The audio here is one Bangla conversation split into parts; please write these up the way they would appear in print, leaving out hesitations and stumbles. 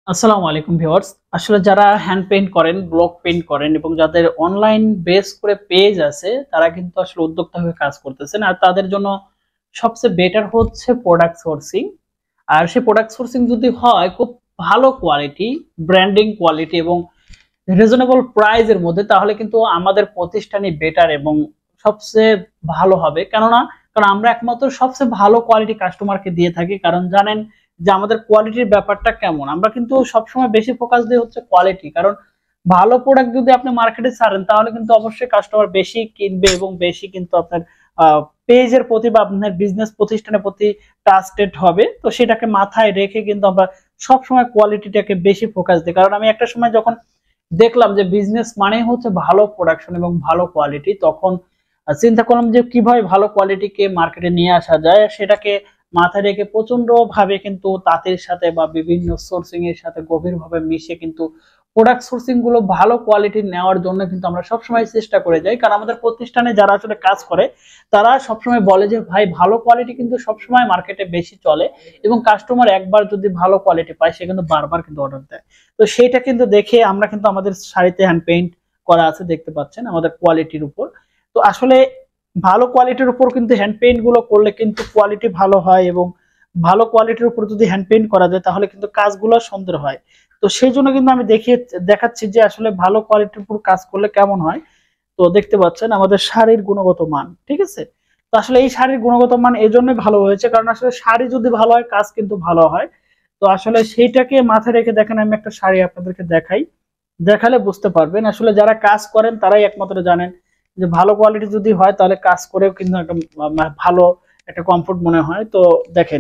আসসালামু আলাইকুম ভিউয়ার্স। আসলে যারা হ্যান্ড পেইন্ট করেন, ব্লক পেইন্ট করেন এবং যাদের অনলাইন বেস করে পেজ আছে তারা কিন্তু আসলে উদ্যোক্তা হয়ে কাজ করতেছেন। আর তাদের জন্য সবচেয়ে বেটার হচ্ছে প্রোডাক্ট সোর্সিং। আর সেই প্রোডাক্ট সোর্সিং যদি হয় খুব ভালো কোয়ালিটি, ব্র্যান্ডিং কোয়ালিটি এবং রিজনেবল প্রাইজের মধ্যে, তাহলে কিন্তু আমাদের প্রতিষ্ঠানই বেটার এবং সবচেয়ে ভালো হবে। কারণ আমরা একমাত্র সবচেয়ে ভালো কোয়ালিটি কাস্টমারকে দিয়ে থাকি। কারণ জানেন যে আমাদের কোয়ালিটির ব্যাপারটা কেমন। আমরা কিন্তু সবসময় বেশি ফোকাস দিই হচ্ছে কোয়ালিটি। কারণ ভালো প্রোডাক্ট যদি আপনি মার্কেটে ছাড়েন তাহলে কিন্তু অবশ্যই কাস্টমার বেশি কিনবে এবং বেশি কিন্তু আপনার পেজের প্রতি বা আপনার বিজনেস প্রতিষ্ঠানের প্রতি ট্রাস্টেড হবে। তো সেটাকে মাথায় রেখে কিন্তু আমরা সবসময় কোয়ালিটিটাকে বেশি ফোকাস দিই। কারণ আমি একটা সময় যখন দেখলাম যে বিজনেস মানে হচ্ছে ভালো প্রোডাকশন এবং ভালো কোয়ালিটি, তখন চিন্তা করলাম যে কিভাবে ভালো কোয়ালিটিকে মার্কেটে নিয়ে আসা যায়। সেটাকে মাথায় রেখে প্রচন্ড ভাবে কিন্তু তাঁতের সাথে বা বিভিন্ন সোর্সিং এর সাথে গভীরভাবে মিশে কিন্তু প্রোডাক্ট সোর্সিং গুলো ভালো কোয়ালিটির নেওয়ার জন্য কিন্তু আমরা সবসময় চেষ্টা করে যাই। কারণ আমাদের প্রতিষ্ঠানে যারা আসলে কাজ করে তারা সবসময় বলে যে ভাই ভালো কোয়ালিটি কিন্তু সবসময় মার্কেটে বেশি চলে এবং কাস্টমার একবার যদি ভালো কোয়ালিটি পায় সে কিন্তু বারবার কিন্তু অর্ডার দেয়। তো সেইটা কিন্তু দেখে আমরা কিন্তু আমাদের শাড়িতে হ্যান্ড পেইন্ট করা আছে, দেখতে পাচ্ছেন আমাদের কোয়ালিটির উপর। তো আসলে ভালো কোয়ালিটির উপর কিন্তু হ্যান্ড পেইন্ট গুলো করলে কিন্তু কোয়ালিটি ভালো হয় এবং ভালো কোয়ালিটির উপর যদি হ্যান্ড পেইন্ট করা যায় তাহলে কিন্তু কাজগুলো সুন্দর হয়। তো সেই জন্য কিন্তু আমি দেখাচ্ছি যে আসলে ভালো কোয়ালিটির উপর কাজ করলে কেমন হয়। তো দেখতে পাচ্ছেন আমাদের শাড়ির গুণগত মান, ঠিক আছে। তো আসলে এই শাড়ির গুণগত মান এই জন্য ভালো হয়েছে কারণ আসলে শাড়ি যদি ভালো হয় কাজ কিন্তু ভালো হয়। তো আসলে সেইটাকে মাথায় রেখে দেখেন, আমি একটা শাড়ি আপনাদেরকে দেখাই, দেখালে বুঝতে পারবেন। আসলে যারা কাজ করেন তারাই একমাত্র জানেন যে ভালো কোয়ালিটি যদি হয় তাহলে কাজ করেও কিন্তু একটা ভালো একটা কমফোর্ট মনে হয়। তো দেখেন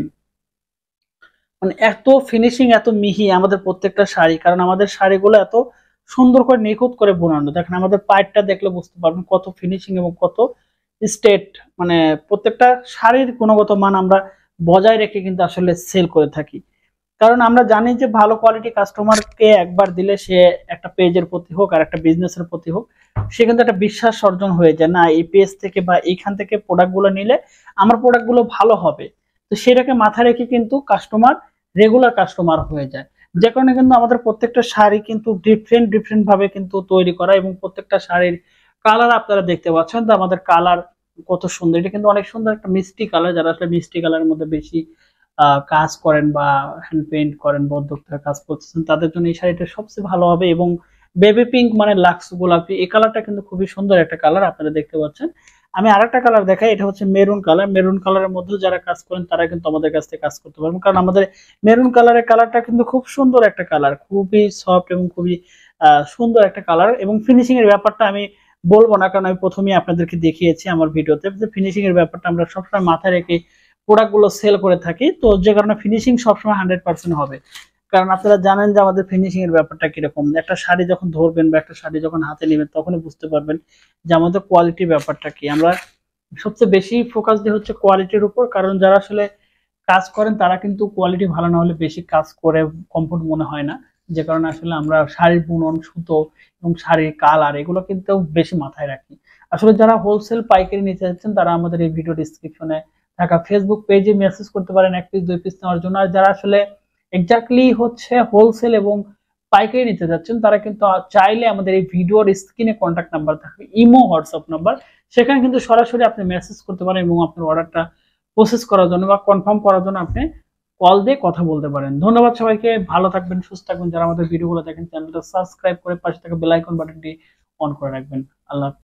মানে এত ফিনিশিং, এত মিহি আমাদের প্রত্যেকটা শাড়ি, কারণ আমাদের শাড়িগুলো এত সুন্দর করে নিখুঁত করে বোনানো। দেখেন আমাদের পাইপটা দেখলে বুঝতে পারবেন কত ফিনিশিং এবং কত স্টেট, মানে প্রত্যেকটা শাড়ির গুণগত মান আমরা বজায় রেখে কিন্তু আসলে সেল করে থাকি। কারণ আমরা জানি যে ভালো কোয়ালিটি কাস্টমারকে একবার দিলে সে একটা পেজের প্রতি হোক আর একটা বিজনেসের প্রতি হোক, সে কিন্তু একটা বিশ্বাস অর্জন হয়ে যায়, না এই পেজ থেকে বা এইখান থেকে প্রোডাক্টগুলো নিলে আমার প্রোডাক্টগুলো ভালো হবে। তো সেটাকে মাথায় রেখে কিন্তু কাস্টমার রেগুলার কাস্টমার হয়ে যায়। যে কারণে কিন্তু আমাদের প্রত্যেকটা শাড়ি কিন্তু ডিফারেন্ট ডিফারেন্ট ভাবে কিন্তু তৈরি করা এবং প্রত্যেকটা শাড়ির কালার আপনারা দেখতে পাচ্ছেন। তো আমাদের কালার কত সুন্দর, এটা কিন্তু অনেক সুন্দর একটা মিষ্টি কালার। যারা আসলে মিষ্টি কালারের মধ্যে বেশি কাজ করেন বা হ্যান্ড পেইন্ট করেন বা উদ্যোক্তা কাজ করতেছেন তাদের জন্য এই শাড়িটা সবচেয়ে ভালো হবে। এবং বেবি পিঙ্ক মানে লাক্স গোলাপি, এই কালারটা কিন্তু খুবই সুন্দর একটা কালার, আপনারা দেখতে পাচ্ছেন। আমি আরেকটা কালার দেখাই, এটা হচ্ছে মেরুন কালার। মেরুন কালারের মধ্যে যারা কাজ করেন তারা কিন্তু আমাদের কাছ থেকে কাজ করতে পারবেন, কারণ আমাদের মেরুন কালারের কালারটা কিন্তু খুব সুন্দর একটা কালার, খুবই সফট এবং খুবই সুন্দর একটা কালার। এবং ফিনিশিং এর ব্যাপারটা আমি বলবো না, কারণ আমি প্রথমেই আপনাদেরকে দেখিয়েছি আমার ভিডিওতে যে ফিনিশিং এর ব্যাপারটা আমরা সবসময় মাথায় রেখে প্রোডাক্ট গুলো সেল করে থাকি। তো যে কারণে ফিনিশিং সবসময় 100% হবে। কারণ আপনারা জানেন যে আমাদের ফিনিশিং এর ব্যাপারটা কিরকম। একটা শাড়ি যখন ধরবেন বা একটা শাড়ি যখন হাতে নেবেন তখনই বুঝতে পারবেন যে আমাদের কোয়ালিটির ব্যাপারটা কি। আমরা সবচেয়ে বেশি ফোকাস দিই হচ্ছে কোয়ালিটির উপর, কারণ যারা আসলে কাজ করেন তারা কিন্তু কোয়ালিটি ভালো না হলে বেশি কাজ করে কমফোর্ট মনে হয় না। যে কারণে আসলে আমরা শাড়ির বুনন, সুতো এবং শাড়ির কালার এগুলো কিন্তু বেশি মাথায় রাখি। আসলে যারা হোলসেল পাইকারি নিতে চাচ্ছেন তারা আমাদের এই ভিডিও ডিসক্রিপশনে থাকা ফেসবুক পেজে মেসেজ করতে পারেন এক পিস দুই পিস নেওয়ার জন্য। আর যারা আসলে এক্স্যাক্টলি হচ্ছে হোলসেল এবং পাইকারি নিতে যাচ্ছেন তারা কিন্তু চাইলে আমাদের এই ভিডিওর স্ক্রিনে কন্ট্যাক্ট নাম্বার থাকবে, ইমো হোয়াটসঅ্যাপ নাম্বার, সেখানে কিন্তু সরাসরি আপনি মেসেজ করতে পারেন এবং আপনার অর্ডারটা প্রসেস করার জন্য বা কনফার্ম করার জন্য আপনি কল দিয়ে কথা বলতে পারেন। ধন্যবাদ সবাইকে, ভালো থাকবেন, সুস্থ থাকবেন। যারা আমাদের ভিডিওগুলো দেখেন চ্যানেলটা সাবস্ক্রাইব করে পাশে থাকা বেল আইকন বাটনটি অন করে রাখবেন। আল্লাহ।